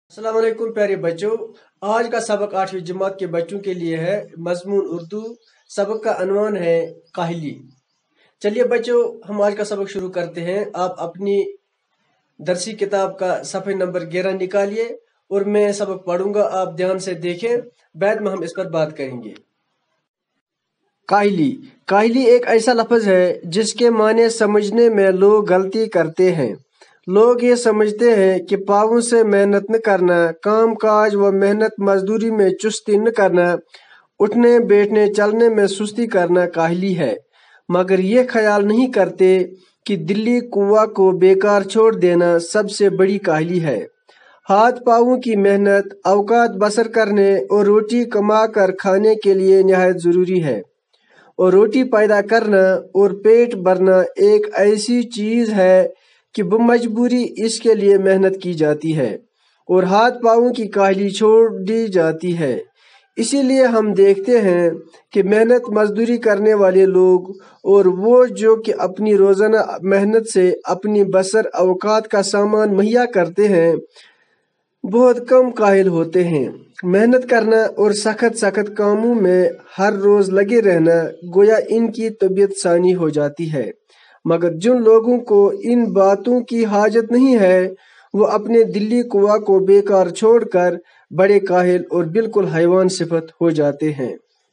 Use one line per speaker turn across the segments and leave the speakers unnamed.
अस्सलाम वालेकुम प्यारे बच्चों। आज का सबक 8वीं जमात के बच्चों के लिए है। मजमून उर्दू। सबक का अनवान है काहिली। चलिए बच्चों, हम आज का सबक शुरू करते हैं। आप अपनी दरसी किताब का सफ़े नंबर 11 निकालिए और मैं सबक पढ़ूंगा, आप ध्यान से देखें, बाद में हम इस पर बात करेंगे। काहिली काहिली एक ऐसा लफ्ज़ है जिसके माने समझने में लोग गलती करते हैं। लोग ये समझते हैं कि पाँवों से मेहनत न करना, काम काज व मेहनत मजदूरी में चुस्ती न करना, उठने बैठने चलने में सुस्ती करना काहिली है, मगर ये ख्याल नहीं करते कि दिली कुव्वा को बेकार छोड़ देना सबसे बड़ी काहिली है। हाथ पाँवों की मेहनत औकात बसर करने और रोटी कमा कर खाने के लिए निहायत ज़रूरी है, और रोटी पैदा करना और पेट भरना एक ऐसी चीज़ है कि बमजबूरी इसके लिए मेहनत की जाती है और हाथ पाँवों की काहली छोड़ दी जाती है। इसीलिए हम देखते हैं कि मेहनत मजदूरी करने वाले लोग और वो जो कि अपनी रोज़ाना मेहनत से अपनी बसर औकात का सामान मुहैया करते हैं, बहुत कम काहिल होते हैं। मेहनत करना और सख्त सख्त कामों में हर रोज़ लगे रहना गोया इनकी तबीयत सानी हो जाती है, मगर जिन लोगों को इन बातों की हाजत नहीं है वो अपने दिली कुव्वा को बेकार छोड़कर बड़े काहिल और बिल्कुल हैवान सिफत हो जाते हैं।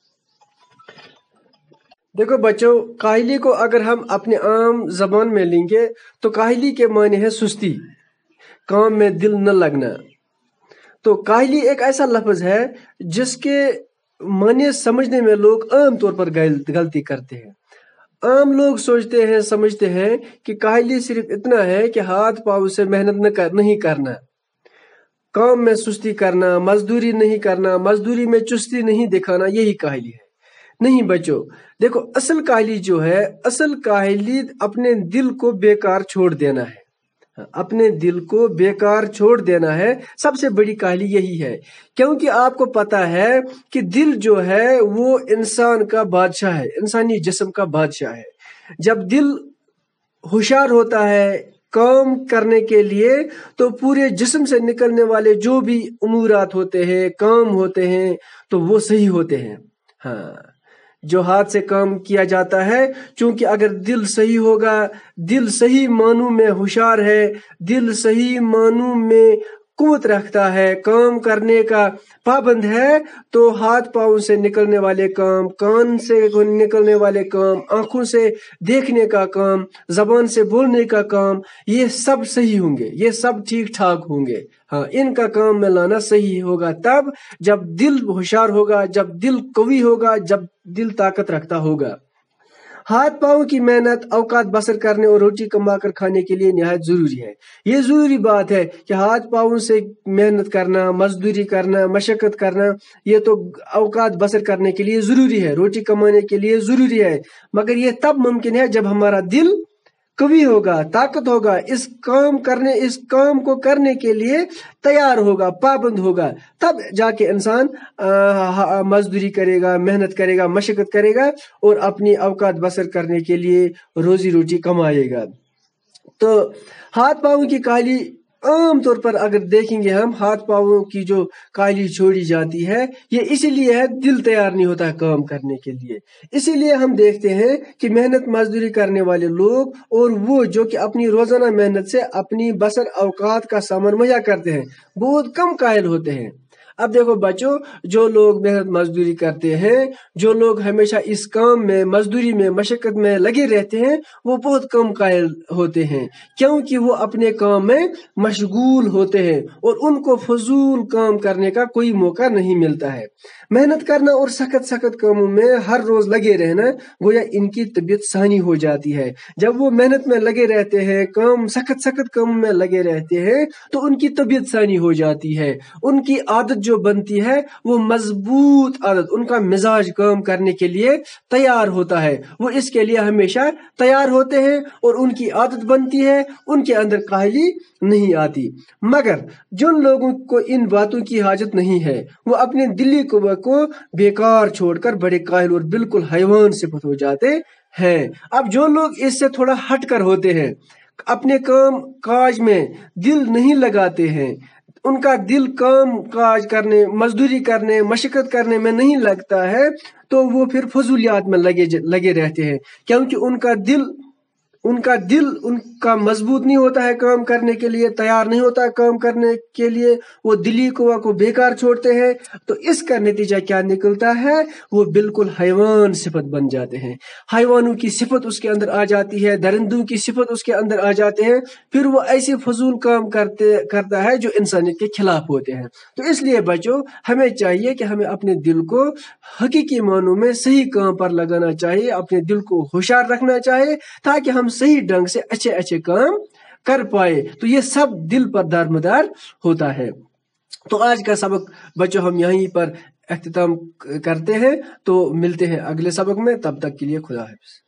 देखो बच्चों, काहिली को अगर हम अपने आम जबान में लेंगे तो काहिली के माने है सुस्ती, काम में दिल न लगना। तो काहिली एक ऐसा लफ्ज है जिसके माने समझने में लोग आम तौर पर गलती करते हैं। आम लोग सोचते हैं, समझते हैं कि काहिली सिर्फ इतना है कि हाथ पाँव से मेहनत नहीं करना, काम में सुस्ती करना, मजदूरी नहीं करना, मजदूरी में चुस्ती नहीं दिखाना, यही काहिली है। नहीं बच्चों, देखो असल काहिली जो है, असल काहिली अपने दिल को बेकार छोड़ देना है। अपने दिल को बेकार छोड़ देना है, सबसे बड़ी काहिली यही है। क्योंकि आपको पता है कि दिल जो है वो इंसान का बादशाह है, इंसानी जिस्म का बादशाह है। जब दिल होशियार होता है काम करने के लिए तो पूरे जिस्म से निकलने वाले जो भी उमूरात होते हैं, काम होते हैं, तो वो सही होते हैं। हाँ, जो हाथ से काम किया जाता है, क्योंकि अगर दिल सही होगा, दिल सही मानों में होशियार है, दिल सही मानों में कुव्वत रखता है, काम करने का पाबंद है, तो हाथ पाँव से निकलने वाले काम, कान से निकलने वाले काम, आंखों से देखने का काम, जबान से बोलने का काम, ये सब सही होंगे, ये सब ठीक ठाक होंगे। हाँ, इनका काम में लाना सही होगा तब जब दिल होशियार होगा, जब दिल कवी होगा, जब दिल ताकत रखता होगा। हाथ पाँव की मेहनत औकात बसर करने और रोटी कमा कर खाने के लिए निहायत जरूरी है। ये जरूरी बात है कि हाथ पाँव से मेहनत करना, मजदूरी करना, मशक्कत करना, ये तो औकात बसर करने के लिए जरूरी है, रोटी कमाने के लिए जरूरी है, मगर ये तब मुमकिन है जब हमारा दिल कवि होगा, ताकत होगा, इस काम को करने के लिए तैयार होगा, पाबंद होगा, तब जाके इंसान मजदूरी करेगा, मेहनत करेगा, मशक्कत करेगा और अपनी औकात बसर करने के लिए रोजी रोटी कमाएगा। तो हाथ पाँव की काहली आम तौर पर अगर देखेंगे हम, हाथ पाँवों की जो काहली छोड़ी जाती है ये इसीलिए है, दिल तैयार नहीं होता है काम करने के लिए। इसीलिए हम देखते हैं कि मेहनत मजदूरी करने वाले लोग और वो जो कि अपनी रोजाना मेहनत से अपनी बसर औकात का सामान मुहैया करते हैं, बहुत कम कायल होते हैं। अब देखो बच्चों, जो लोग मेहनत मजदूरी करते हैं, जो लोग हमेशा इस काम में, मजदूरी में, मशक्कत में लगे रहते हैं, वो बहुत कम कायल होते हैं, क्योंकि वो अपने काम में मशगूल होते हैं और उनको फजूल काम करने का कोई मौका नहीं मिलता है। मेहनत करना और सख्त सख्त कामों में हर रोज लगे रहना गोया इनकी तबीयत सानी हो जाती है। जब वो मेहनत में लगे रहते हैं, काम सख्त सख्त कामों में लगे रहते हैं, तो उनकी तबीयत सानी हो जाती है। उनकी आदत जो बनती है वो मजबूत आदत, उनका मिजाज काम करने के लिए तैयार होता है, वो इसके लिए हमेशा तैयार होते हैं और उनकी आदत बनती है, उनके अंदर काहली नहीं आती। मगर जिन लोगों को इन बातों की हाजत नहीं है, वो अपने दिली कुव्वा को बेकार छोड़कर बड़े काहिल और बिल्कुल हैवान सिफत हो जाते हैं। अब जो लोग इससे थोड़ा हटकर होते हैं, अपने काम काज में दिल नहीं लगाते हैं, ان کا دل کام کاج کرنے، مزدوری کرنے، مشقت کرنے میں نہیں لگتا ہے تو وہ پھر فضولیات میں لگے رہتے ہیں، کیونکہ ان کا دل ان کا مضبوط نہیں ہوتا ہے، کام کرنے کے لیے تیار نہیں ہوتا ہے، کام کرنے کے لیے وہ دلی قوا کو بیکار چھوڑتے ہیں۔ تو اس کا نتیجہ کیا نکلتا ہے؟ وہ بالکل حیوان صفت بن جاتے ہیں، حیوانوں کی صفت اس کے اندر آ جاتی ہے، درندوں کی صفت اس کے اندر آ جاتے ہیں، پھر وہ ایسے فضول کام کرتا ہے جو انسانیت کے خلاف ہوتے ہیں۔ تو اس لیے بچوں، ہمیں چاہیے کہ ہمیں اپنے دل کو حقیقی معنوں میں صحیح کام پر لگانا چاہیے، اپنے دل کو ہوشیار رکھنا چاہیے تاکہ ہم صحیح ڈھنگ سے اچھے کام کر پائے۔ تو یہ سب دل پر دارمدار ہوتا ہے۔ تو آج کا سبق بچوں ہم یہیں پر اختتام کرتے ہیں، تو ملتے ہیں اگلے سبق میں، تب تک کے لیے خدا حافظ۔